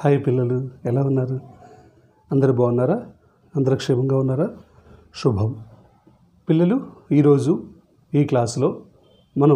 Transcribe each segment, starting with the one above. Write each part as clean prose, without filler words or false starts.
Hi పిల్లలు, ఎలా ఉన్నారు? అందరూ బాగున్నారా? అందరూ క్షేమంగా ఉన్నారా? శుభం. పిల్లలు, ఈరోజు ఈ క్లాస్లో మనం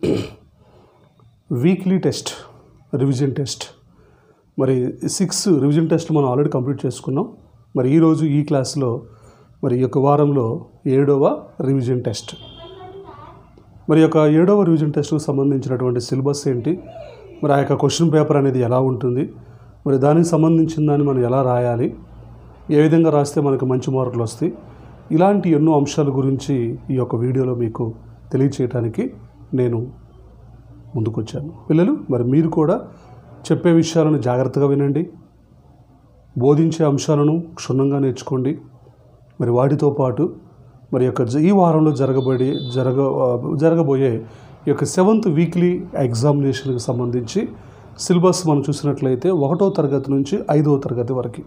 వీక్లీ టెస్ట్, రివిజన్ టెస్ట్, మరి 6 రివిజన్ టెస్ట్ మనం ఆల్రెడీ కంప్లీట్ చేసుకున్నాం. మరి ఈరోజు ఈ క్లాస్లో మరి ఈ యొక్క వారంలో 7వ రివిజన్ టెస్ట్. మరి యొక్క 7వ రివిజన్ టెస్ట్కు సంబంధించినటువంటి సిలబస్ ఏంటి, మరి ఆ యొక్క క్వశ్చన్ పేపర్ అనేది ఎలా ఉంటుంది, మరి దానికి సంబంధించిన దాన్ని మనం ఎలా రాయాలి, ఏ విధంగా రాస్తే మనకు మంచి మార్కులు వస్తాయి, ఇలాంటి ఎన్నో అంశాల గురించి ఈ యొక్క వీడియోలో మీకు తెలియచేయడానికి నేను ముందుకొచ్చాను. పిల్లలు, మరి మీరు కూడా చెప్పే విషయాలను జాగ్రత్తగా వినండి, బోధించే అంశాలను క్షుణ్ణంగా నేర్చుకోండి. మరి వాటితో పాటు మరి యొక్క ఈ వారంలో జరగబోయే ఈ యొక్క 7th వీక్లీ ఎగ్జామినేషన్కి సంబంధించి సిలబస్ మనం చూసినట్లయితే 1వ తరగతి నుంచి 5వ తరగతి వరకు,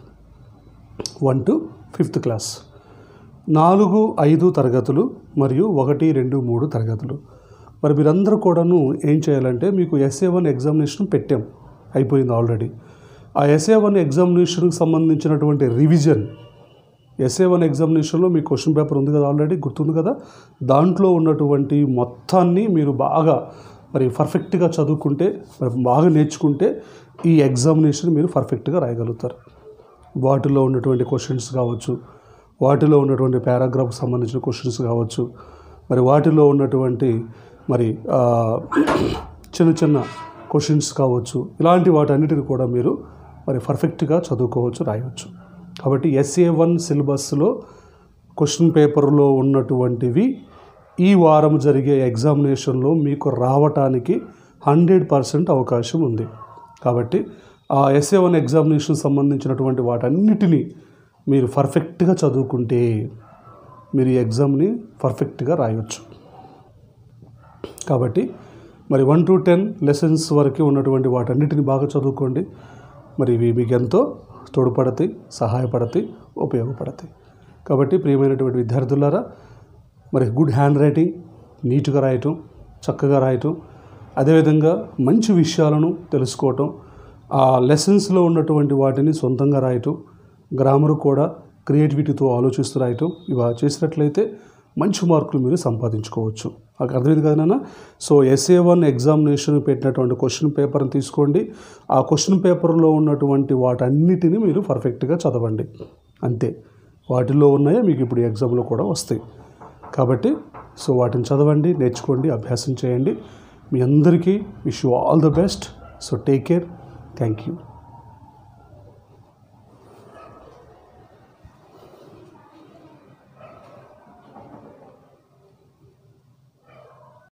1 to 5th క్లాస్, 4, 5 తరగతులు మరియు 1, 2, 3 తరగతులు. మరి మీరందరూ కూడాను ఏం చేయాలంటే, మీకు SA1 ఎగ్జామినేషన్ పెట్టాం, అయిపోయింది ఆల్రెడీ. ఆ SA1 ఎగ్జామినేషన్కి సంబంధించినటువంటి రివిజన్, SA1 ఎగ్జామినేషన్లో మీ క్వశ్చన్ పేపర్ ఉంది కదా, ఆల్రెడీ గుర్తుంది కదా, దాంట్లో ఉన్నటువంటి మొత్తాన్ని మీరు బాగా మరి పర్ఫెక్ట్గా చదువుకుంటే, మరి బాగా నేర్చుకుంటే ఈ ఎగ్జామినేషన్ మీరు పర్ఫెక్ట్గా రాయగలుగుతారు. వాటిలో ఉన్నటువంటి క్వశ్చన్స్ కావచ్చు, వాటిలో ఉన్నటువంటి పారాగ్రాఫ్కి సంబంధించిన క్వశ్చన్స్ కావచ్చు, మరి వాటిలో ఉన్నటువంటి మరి చిన్న చిన్న క్వశ్చన్స్ కావచ్చు, ఇలాంటి వాటన్నిటిని కూడా మీరు మరి పర్ఫెక్ట్గా చదువుకోవచ్చు, రాయవచ్చు. కాబట్టి SA1 సిలబస్లో క్వశ్చన్ పేపర్లో ఉన్నటువంటివి ఈ వారం జరిగే ఎగ్జామినేషన్లో మీకు రావటానికి 100% అవకాశం ఉంది. కాబట్టి ఆ SA1 ఎగ్జామినేషన్ సంబంధించినటువంటి వాటన్నిటినీ మీరు పర్ఫెక్ట్గా చదువుకుంటే మీరు ఈ ఎగ్జామ్ని పర్ఫెక్ట్గా రాయవచ్చు. కాబట్టి మరి 1 to 10 లెసన్స్ వరకు ఉన్నటువంటి వాటన్నిటిని బాగా చదువుకోండి. మరి ఇవి మీకు ఎంతో తోడ్పడతాయి, సహాయపడతాయి, ఉపయోగపడతాయి. కాబట్టి ప్రియమైనటువంటి విద్యార్థులారా, మరి గుడ్ హ్యాండ్ రైటింగ్, నీట్గా రాయటం, చక్కగా రాయటం, అదేవిధంగా మంచి విషయాలను తెలుసుకోవటం, ఆ లెసన్స్లో ఉన్నటువంటి వాటిని సొంతంగా రాయటం, గ్రామర్ కూడా క్రియేటివిటీతో ఆలోచిస్తూ రాయటం, ఇవి చేసినట్లయితే మంచి మార్కులు మీరు సంపాదించుకోవచ్చు. నాకు అర్థమైంది కదా నాన్న? సో SA1 ఎగ్జామినేషన్ పెట్టినటువంటి క్వశ్చన్ పేపర్ని తీసుకోండి, ఆ క్వశ్చన్ పేపర్లో ఉన్నటువంటి వాటన్నిటిని మీరు పర్ఫెక్ట్గా చదవండి. అంతే, వాటిల్లో ఉన్నాయో మీకు ఇప్పుడు ఎగ్జామ్లో కూడా వస్తాయి. కాబట్టి సో వాటిని చదవండి, నేర్చుకోండి, అభ్యాసం చేయండి. మీ అందరికీ wish you all the best. So take care. Thank you.